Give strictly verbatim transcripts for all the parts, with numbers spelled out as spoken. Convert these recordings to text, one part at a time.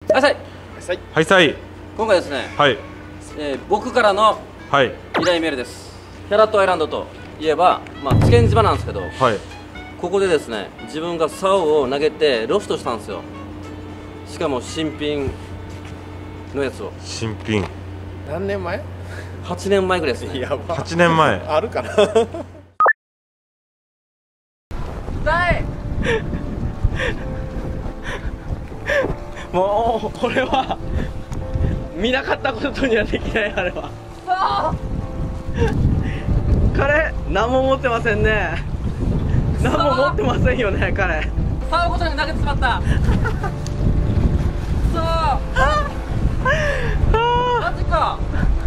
はいさいはいさい。 今回ですね、 はい。 えー、僕からのはい。 依頼メールです。キャラットアイランドといえば、まあ知見島なんですけど、 はい。 ここでですね、自分が竿を投げてロストしたんですよ。しかも新品のやつを。 新品。 何年前？ はちねんまえぐらいですね。 やば。 はちねんまえ。 あるかな。 痛い。もうこれは見なかったことにはできない。あれは彼何も持ってませんね。何も持ってませんよね彼。竿ごとに投げてしまった。そうマジか。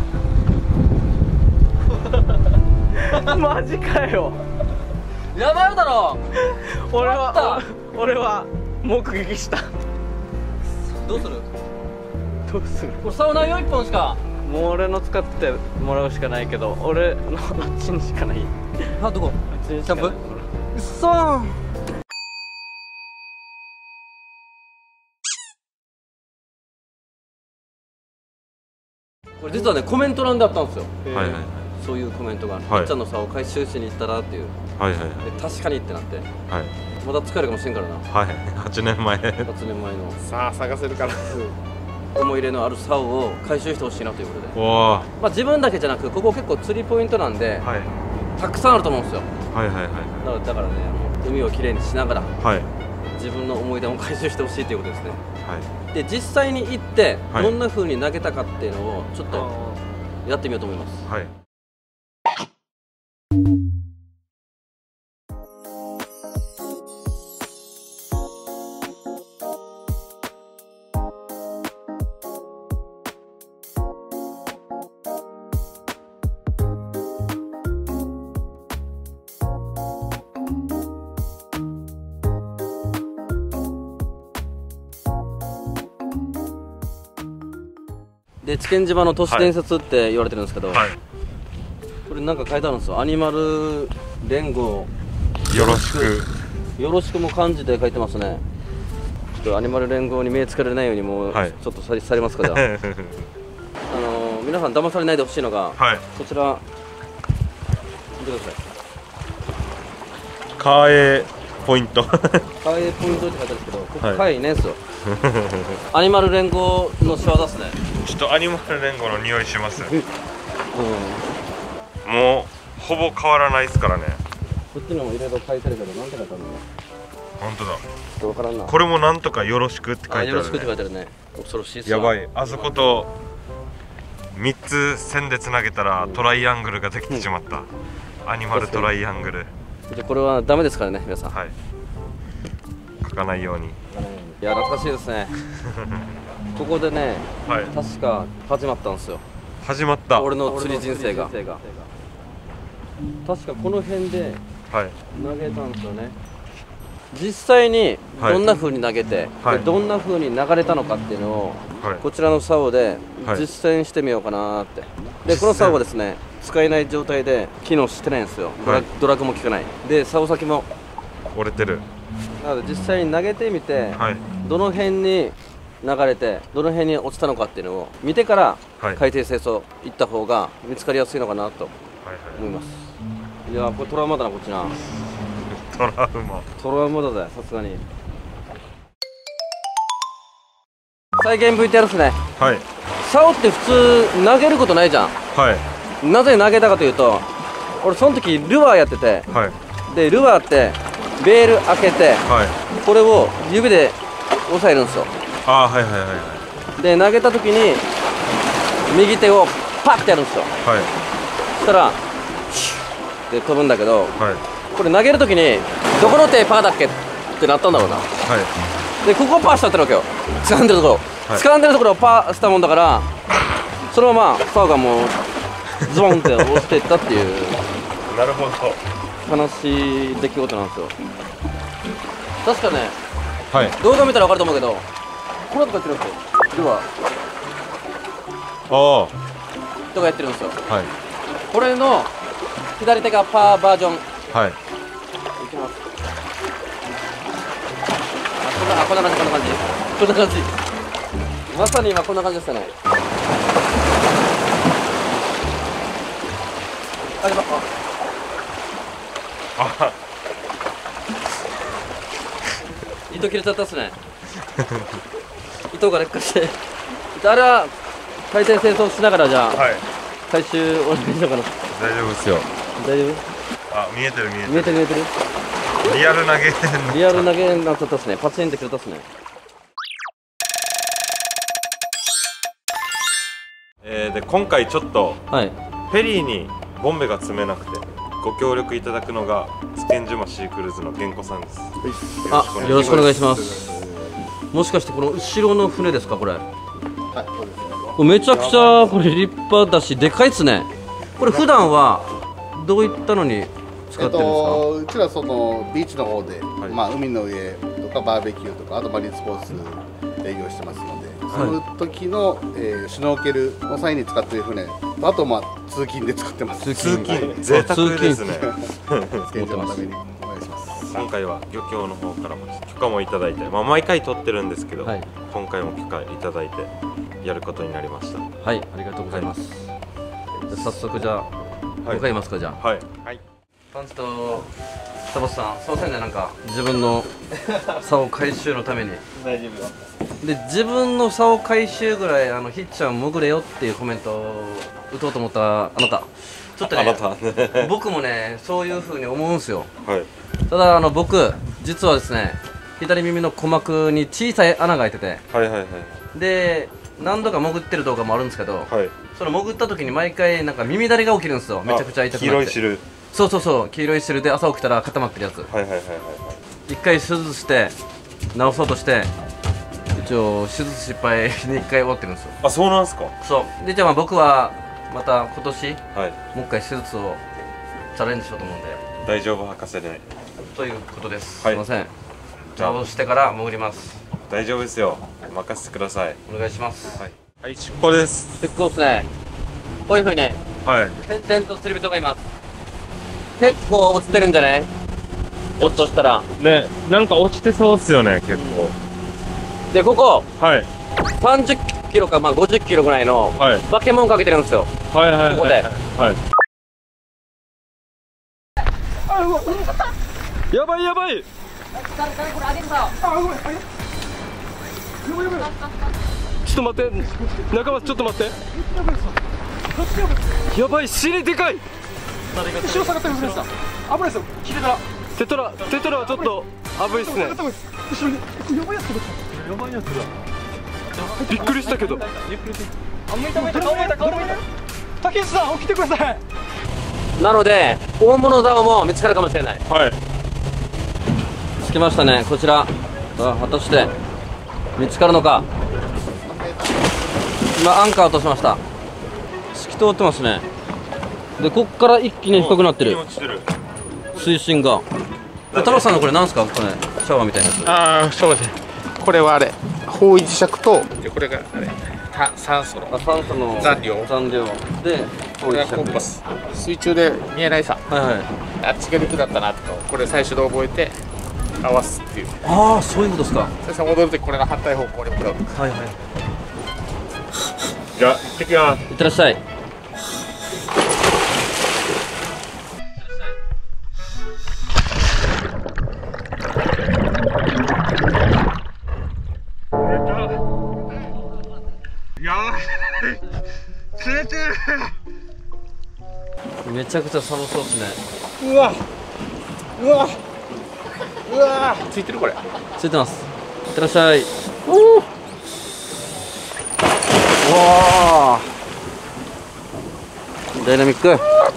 マジかよ。やばいだろ。俺は俺は目撃した。どうするどうするこれ竿投げよ一本しか。もう俺の使ってもらうしかないけど、俺のあっちにしかない。あ、どこあっちにしかない。うっそー。これ実はね、コメント欄であったんですよ。 はいはいはい。 そういうコメントが、 はいみっちゃんの竿を回収しに行ったらっていう。 はいはいはい。 で確かにってなって、 はい。 まだ使えるかもしれんからな。 はい。はちねんまえ。 はちねんまえのさあ探せるかな。 思い入れのある竿を回収してほしいなということで、 おお。はまあ自分だけじゃなく、ここ結構釣りポイントなんで、 い。 たくさんあると思うんですよ。 はいはいはいだからだからね、あの海をきれいにしながらはい。はい。 自分の思い出も回収してほしいということですね。 はい。 で実際に行ってはいどんな風に投げたかっていうのをちょっとやってみようと思います。 はい。 で知見島の都市伝説って言われてるんですけど、 はい。 これなんか書いてあるんですよ。アニマル連合よろしく。 よろしくも漢字で書いてますね。ちょっとアニマル連合に目つけられないようにもう、 はいちょっとさりされますか。じゃああのー、皆さん騙されないでほしいのが、 はい。 こちら見てください。 カーエポイント。 カーエポイントって書いてあるんですけど、ここはいカーエいないんですよ。アニマル連合の仕業ですね。 ちょっとアニマル連合の匂いします。 うん。 もうほぼ変わらないですからね。 こっちのもいろいろ書いてあるけど、なんて書いてあるの？ 本当だ。 ちょっとわからんな。 これもなんとかよろしくって書いてあるね。 あ、よろしくって書いてあるね。恐ろしいっすわ。 やばい。あそことみっつ線でつなげたらトライアングルができてしまった。アニマルトライアングル。 じゃあこれはダメですからね、皆さん。 はい。書かないように。 いや、懐かしいですね。ここでね、 はい。 確か始まったんですよ。 始まった。 俺の釣り人生が。確かこの辺ではい。 投げたんですよね。実際にはいどんな風に投げて、 はいでどんな風に流れたのかっていうのを、 はい。 こちらの竿ではい実践してみようかなーって。でこの竿はですね、使えない状態で機能してないんですよ。ドラ,、 はいドラッグも効かない。で竿先も、 折れてる。 なので実際に投げてみて、 はい。 どの辺に流れてどの辺に落ちたのかっていうのを見てから、 はい。 海底清掃行った方が見つかりやすいのかなとはいはい。 思います。いやー、これトラウマだな、こっちな。 トラウマ。 トラウマだぜ、さすがに。再現 ブイティーアール ですね。 はい。 竿って普通投げることないじゃん。 はい。 なぜ投げたかというと、俺その時ルアーやってて、 はい。 でルアーってベール開けてはい。 これを指で押さえるんですよ。 あー、はいはいはいはいで投げた時に右手をパッてやるんですよ。 はいそしたらシュッって飛ぶんだけど、 はいこれ投げる時にどこの手パーだっけってなったんだろうな。 はいでここをパーしたってるわけよ。掴んでるところ、 はい掴んでるところをパーしたもんだから、そのまま竿がもうズボンって落ちていったっていうなるほど。 悲しい出来事なんですよ。確かね、 はい。 動画見たら分かると思うけど、これとかやってるんですよ。ルアーあとかやってるんですよ。 あ。はい。 これの左手がパーバージョン。 はい。 いきます。あ、こんな、あ、こんな感じ、こんな感じ。こんな感じ。 まさに今こんな感じですよね。あればあ糸切れちゃったっすね。糸が劣化してあれは回転清掃しながらじゃあ、はい、回収お願いしようかな。 大丈夫ですよ。 大丈夫。 あ、見えてる見えてる見えてる見えてる。 リアル投げリアル投げになっちゃったっすね。パチンって切れたっすね。 えー、で今回ちょっと、はい、フェリーにボンベが積めなくてご協力いただくのが津堅島シークルーズの源子さんです。 あ、よろしくお願いします。もしかしてこの後ろの船ですかこれ。はい、そうですね。これめちゃくちゃこれ立派だしでかいっすね。これ普段はどういったのに使ってるんですか。えっと、 うちらそのビーチの方で、はい、まあ海の上とかバーベキューとかあとマリンスポーツ営業してますので、はい、その時の、えー、シュノーケルの際に使っている船、あとまあ通勤で使ってます。 通勤贅沢ですね。 持ってます。お願いします。 今回は漁協の方からも許可もいただいて、まあ毎回取ってるんですけど、はい、今回も許可いただいてやることになりました。 はい、ありがとうございます。はい、じゃ早速じゃあ、はい、向かいますかじゃあ。はい。はい。パンチとサボスさん、すいませんね、なんか自分の竿回収のために。 大丈夫よ。 で自分の竿回収ぐらいあのひっちゃん潜れよっていうコメントを打とうと思ったあなた。ちょっとね、あなた僕もねそういう風に思うんですよ。はい。ただあの僕実はですね左耳の鼓膜に小さい穴が開いてて、はいはいはい。で何度か潜ってる動画もあるんですけど、はい、その潜った時に毎回なんか耳だれが起きるんですよ。めちゃくちゃ痛くなって。黄色い汁。そうそうそう、黄色い汁で朝起きたら固まってるやつ。はいはいはいはい。一回手術して治そうとして一応手術失敗に一回終わってるんですよ。 あ、そうなんですか。 そうでじゃあまあ僕はまた今年、はい、もう一回手術をチャレンジしようと思うんで。 大丈夫博士でということです。はい、すいません。じゃあしてから潜ります。 大丈夫ですよ、任せてください。 お願いします。 はい、はい、出港です。 出港ですね。こういうふうにね、はい、点々と釣り人がいます。結構落ちてるんじゃない？落としたらね、なんか落ちてそうっすよね、結構。 でここ、 はい、 さんじゅっキロかまあごじゅっキロぐらいのバケモンかけてるんですよ。はいはいはい、ここで、はい、 やばいやばい。 ちょっと待って、仲間ちょっと待って。やばい、尻でかい。後ろ下がってるんですか。危ないですよ。切れたら。テトラ、テトラはちょっと危いっすね。後ろにやばいやつが。やばいやつだ。びっくりしたけど。ゆっくりして。あ、向いた向いた、顔向いた顔向いた。竹内さん、起きてください。 なので大物竿も見つかるかもしれない。はい。着きましたね、こちら。さあ果たして見つかるのか。今アンカー落としました。透き通ってますね。でこっから一気に深くなってる水深が。太郎さんのこれなんですか、これシャワーみたいなやつ。 ああ、そうですね。これはあれ方位磁石と、これがあれ酸素のあ酸素の残量残量で、 これがコンパス。水中で見えないさ、はいはい、あっちが陸だったなとか、これ最初で覚えて合わすっていう。 ああ、そういうことですか。 そして戻るときこれが反対方向に向かう。はいはい。 じゃあ行ってきます。 いってらっしゃい。 やばい、釣れてる。 めちゃくちゃ寒そうですね。 うわうわうわ、ついてる、これついてます。いってらっしゃい。おお、わあ、ダイナミック。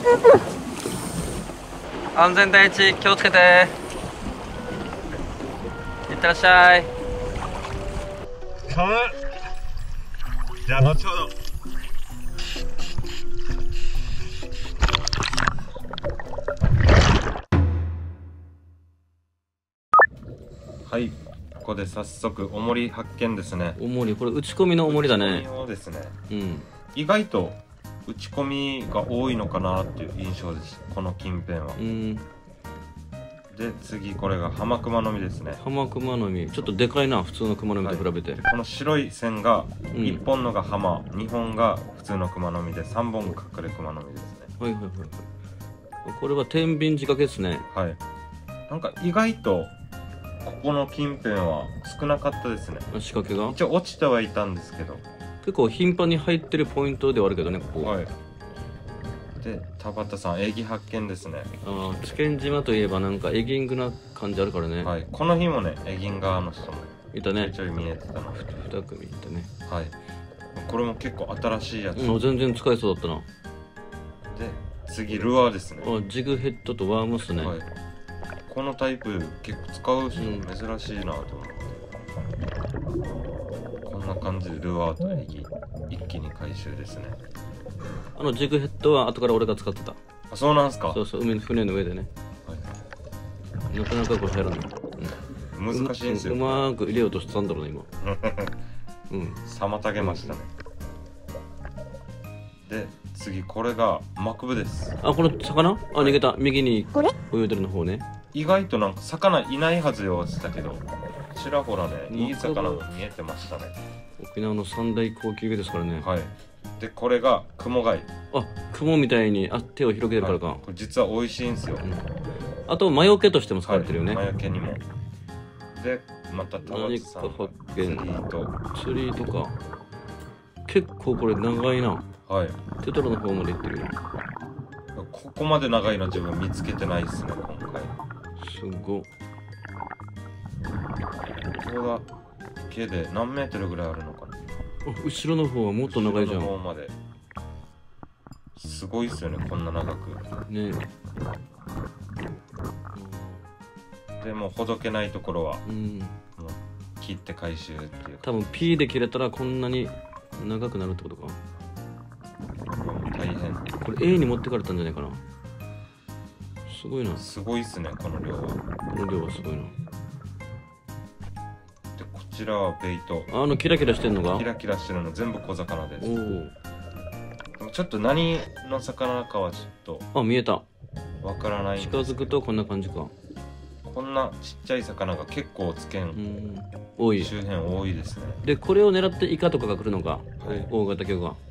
安全第一、気をつけて。いってらっしゃい。 寒い。じゃあ後ほど。はい、ここで早速重り発見ですね。 重り、これ打ち込みの重りだね。 そうですね。うん。意外と打ち込みが多いのかなっていう印象です。この近辺は。うん。 で次これがハマクマノミですね。 ハマクマノミちょっとでかいな、普通のクマノミと比べて、はい、 この白い線がいっぽんのがハマ、うん、にほんが普通のクマノミでさんぼんが隠れクマノミですね。 はいはいはいはい。これは天秤仕掛けですね。 はい。なんか意外とここの近辺は少なかったですね、 仕掛けが。 一応落ちてはいたんですけど、 結構頻繁に入ってるポイントではあるけどね、ここ。はい。 で田畑さんエギ発見ですね。 ああ、知見島といえばなんかエギングな感じあるからね。 はい。この日もねエギン側の人もいたね。 ちょいちょい見えてたの。 に組いたね。 はい。これも結構新しいやつ。 うん、全然使えそうだったな。 で次ルアーですね。 あ、ジグヘッドとワームっすね。はい。 このタイプ結構使う人珍しいなと思って、うん、こんな感じでルアーとエギ一気に回収ですね。 あのジグヘッドは後から俺が使ってた。 あ、そうなんすか。 そうそう、海の船の上でね、はい、なかなかこれ入らない、 うん、難しいんですよ。 うまく入れようとしてたんだろうね今うん、妨げましたね、うん、で次これがマクブです。 あ、この魚、あ、逃げた。右に泳いでるの方ね。 意外となんか魚いないはずよってたけど、ちらほらねいい魚も見えてましたね。 沖縄の三大高級魚ですからね。 はい。でこれがクモ貝。 あ、クモみたいにあ手を広げてるからか、はい、 これ実は美味しいんですよ、うん、あと魔除けとしても使われてるよね、 はい、魔除けにも。でまた田畑さんが釣りと釣りとか結構これ長いな。はい。テトラの方まで行ってるよ。 ここまで長いの自分見つけてないですね今回。 すごっ。 ここが毛で何メートルぐらいあるのかな。 後ろの方はもっと長いじゃん。 後ろの方まですごいっすよね、こんな長くね。でもうほどけないところは、うん、もう切って回収っていう。 多分 P で切れたらこんなに長くなるってことか。 大変。 これ A に持ってかれたんじゃないかな。すごいな。 すごいっすねこの量は。 この量はすごいな。 でこちらはベイト。 あのキラキラしてるのが。 キラキラしてるの全部小魚です。おお。ちょっと何の魚かはちょっと。 あ、見えた。 わからない。 近づくとこんな感じか。 こんなちっちゃい魚が結構つけん、うん、 多い。 周辺多いですね。 でこれを狙ってイカとかが来るのか、はい、大型魚が。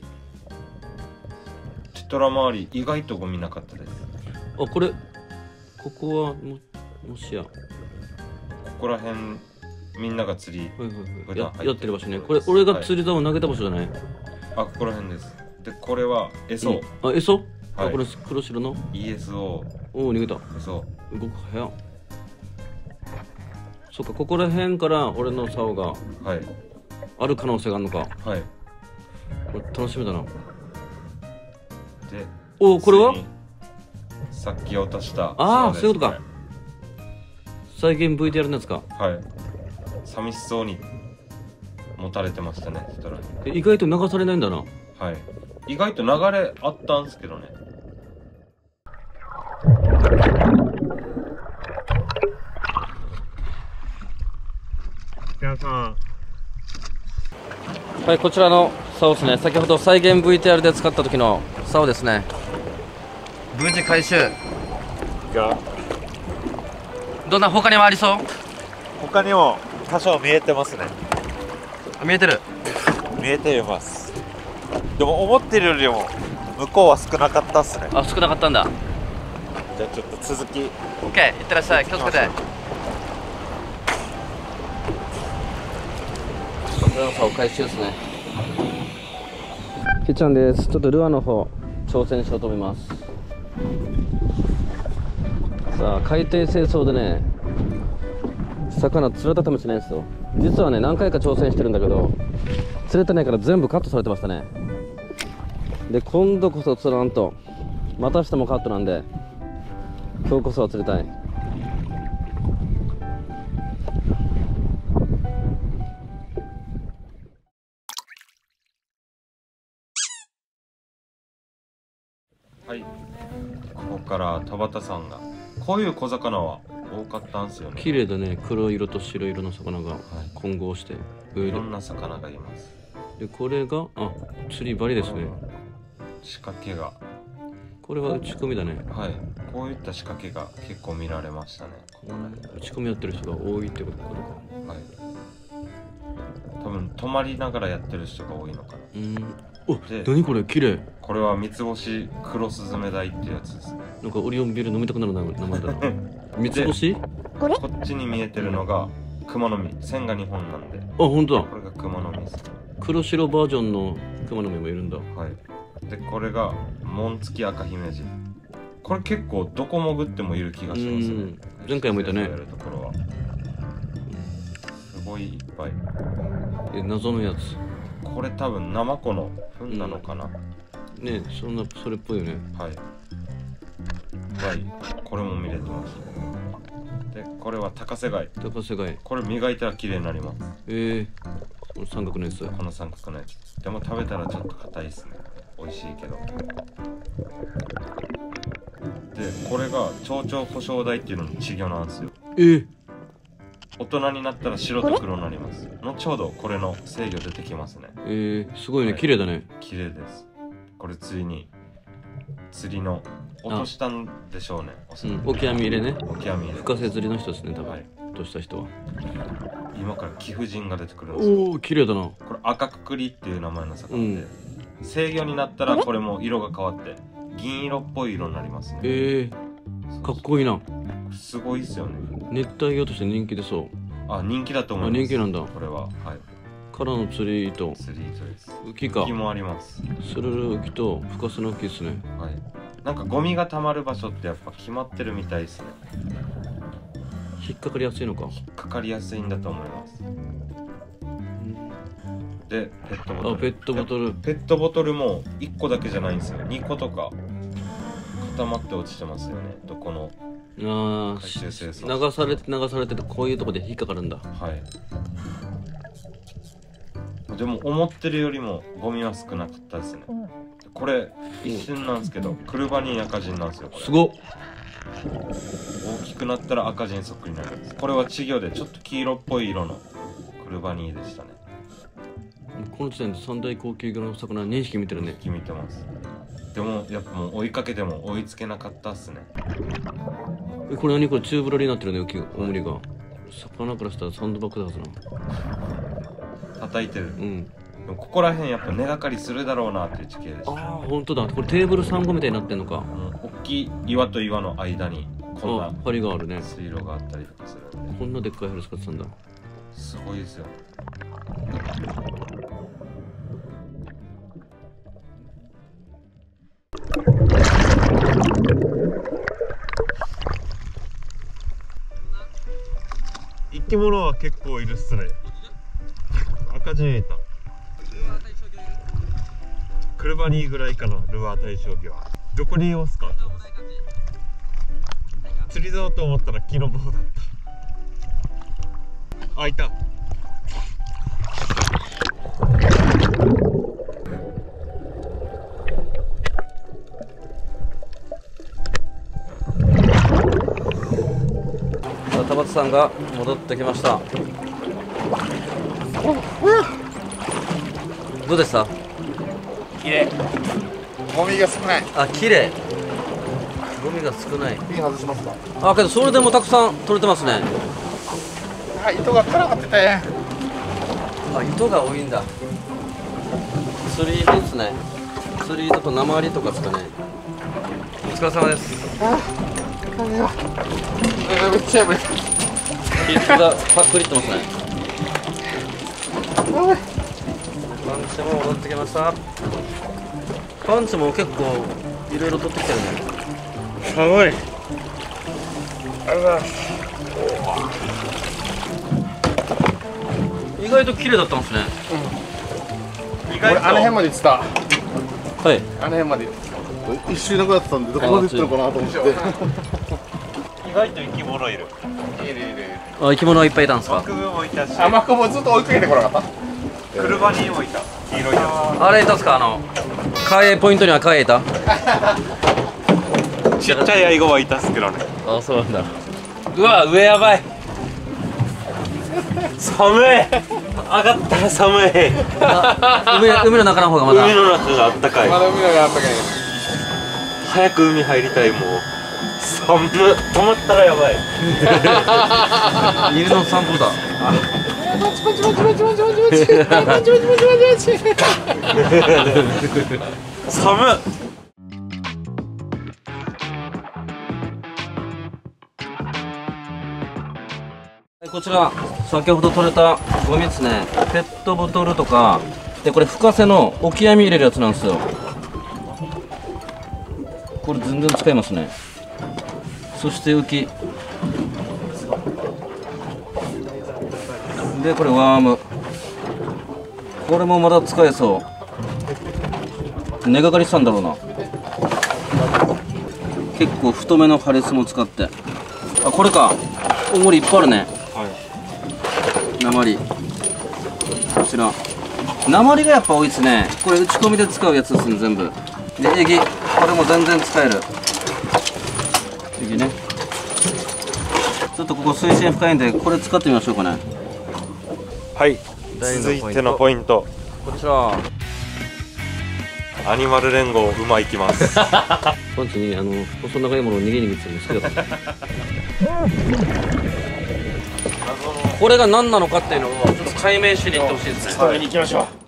テトラ周り意外とゴミなかったです。 あ、これここは も, もしやここら辺みんなが釣り、 はいはいはい、や, やってる場所ね。これ俺が釣り竿を投げた場所じゃない、はい、 あ、ここら辺です。でこれはエソ。 あ、エソ、はい、あ、これ黒白のイーエスオー。 おお、逃げた。エソ動く早っ。そっか、ここら辺から俺の竿がある可能性があるのか。はい。これ楽しみだな。で、おお、これはさっき落とした。 ああ、そういうことか。再現 ブイティーアール のやつか。 はい。寂しそうに持たれてましたね、テトラに。 意外と流されないんだな。 はい。意外と流れあったんですけどね。 皆さん、 はい、こちらの竿ですね。先ほど再現 ブイティーアール で使った時の竿ですね。無事回収がどんな他にもありそう。 他にも多少見えてますね。 見えてる見えています。でも思ってるよりも向こうは少なかったっすね。 あ、少なかったんだ。 じゃあちょっと続き OK、 いってらっしゃい。気をつけて。こちらの竿回収ですね。ひーちゃんです。ちょっとルアーの方挑戦しようと思います。さあ、海底清掃でね魚釣れたかもしれないですよ。実はね何回か挑戦してるんだけど釣れてないから全部カットされてましたね。で今度こそ釣らんと。またしてもカットなんで今日こそは釣りたい。 はい、ここから田畑さんがこういう小魚は多かったんですよね。 綺麗だね。黒色と白色の魚が混合して、 はい、いろんな魚がいます。 でこれがあ釣り針ですね。 仕掛けがこれは打ち込みだね。 はい。 こういった仕掛けが結構見られましたね。 打ち込みやってる人が多いってことか。 はい。多分泊まりながらやってる人が多いのかな。 うん。お、何これ綺麗。 これは三つ星黒スズメダイっていうやつですね。 なんかオリオンビール飲みたくなる名前だな。三つ星？ こっちに見えてるのが熊の実。線がにほんなんで。 あ、本当だ。 これが熊の実です。 黒白バージョンの熊の実もいるんだ。 はい。でこれが紋付き赤姫路。これ結構どこ潜ってもいる気がしますね。 前回もいたね。 やるところはすごいいっぱい。 え、謎のやつ。 これ多分ナマコの糞なのかな。 うん、ね、そんなそれっぽいよね。 はい。はい。これも見れてます。でこれは高瀬貝。 高瀬貝。これ磨いたら綺麗になります。 ええー、この三角のやつ。 この三角のやつ。でも食べたらちょっと硬いですね。美味しいけど。でこれが蝶々胡椒鯛っていうのの稚魚なんですよ。 えー、 大人になったら白と黒になります。後ほどこれの制御出てきますね。 えー、すごいね、はい、綺麗だね。 綺麗です。これついに釣りの落としたんでしょうね。 うん、オキアミ入れね。 オキアミ入れ。 深瀬釣りの人ですね、多分。 はい、 落とした人は。 今から貴婦人が出てくるんですよ。 おお、綺麗だな。 これ赤くくりっていう名前の魚で、うん、制御になったらこれも色が変わって銀色っぽい色になりますね。 えー、かっこいいな。 すごいですよね。 熱帯魚として人気でそう。 あ、人気だと思います。 あ、人気なんだ。 これは、はい。 からの釣り糸。 釣り糸です。 浮きか。 浮きもあります。 スルル浮きと深瀬の浮きですね。 はい。なんかゴミが溜まる場所ってやっぱ決まってるみたいですね。 引っかかりやすいのか。 引っかかりやすいんだと思います。で、ペットボトル。 あ、ペットボトル。 ペットボトルもいっこだけじゃないんですよ。にことか固まって落ちてますよね。どこのあ回収清掃。 流されて流されててこういうとこで引っかかるんだ。 はい。でも思ってるよりもゴミは少なかったですね。これ一瞬なんですけど、クルバニン赤人なんですよ。これすごっ。 大きくなったら赤人そっくりになるんです。これは稚魚でちょっと黄色っぽい色のクルバニンでしたね。 この時点で三大高級魚の魚にひき見てるね。 にひき見てます。でもやっぱもう追いかけても追いつけなかったっすね。 え、これ何これ宙ぶらりになってるね、大盛りが。魚からしたらサンドバッグだはずな。 叩いてる。 うん。 でもここら辺やっぱ根がかりするだろうなっていう地形でした。 ああ、本当だ。これテーブルサンゴみたいになってんのか。 うん、大きい岩と岩の間にこんな針があるね。 水路があったりとかするんで。 こんなでっかい針使ってたんだ。 すごいですよ。 生き物は結構いるっすね。赤字いた。クルバニーぐらいかな、ルアー対象魚は。どこにいますか？釣り竿と思ったら木の棒だった。あ、いた。 田畑さんが戻ってきました。どうでした？ 綺麗。ゴミが少ない。 あ、綺麗。ゴミが少ない。 ピン外しますか？ あ、けどそれでもたくさん取れてますね。 あ、糸が辛かって大変。 あ、糸が多いんだ。釣りですね。釣り糸と鉛とかですかね。お疲れ様です。 あ、金が。めっちゃやばい。 ピースがパックリってますね。パンチも戻ってきました。パンチも結構いろいろ取ってきてるね。 寒い。あら。 意外と綺麗だったんですね。 うん、意外と。あの辺まで行ってた。はい。あの辺まで行ってた。一周なくなってたんで、どこまで行ったのかなと思って。 意外と生き物いる。 いるいるいる。 あ、生き物いっぱいいたんですか。 マクブもいたし。 あ、マクブもずっと追いかけてこなかった。 クルバニーもいた。黄色いやつ。あれいたっすか、あの。カエポイントにはカエいた。 ちっちゃいアイゴはいたっすけどね。 あ、そうなんだ。うわ、上やばい。 寒い。上がったら寒い。 海、海の中の方がまだ。 海の中があったかい。 まだ海の中があったかい。 早く海入りたいもう。 寒っ、止まったらやばい。 犬の散歩だ。 寒っ。 こちら先ほど取れたゴミですね。ペットボトルとかで、これ深瀬のオキアミ入れるやつなんですよ。これ全然使えますね。そして浮きで、これワーム、これもまだ使えそう。根がかりしたんだろうな。結構太めのハレスも使って、あ、これか、重りいっぱいあるね。鉛、こちら鉛がやっぱ多いですね。これ打ち込みで使うやつですね、全部で。エギ、これも全然使えるエギね。ちょっとここ水深深いんで、これ使ってみましょうかね。 はい、続いてのポイント、 こちらアニマル連合馬行きます。 パンチにあの細長いものを逃げ逃げするの好きだった。これが何なのかっていうのをちょっと解明しに行ってほしいですね。 はい、行きましょう。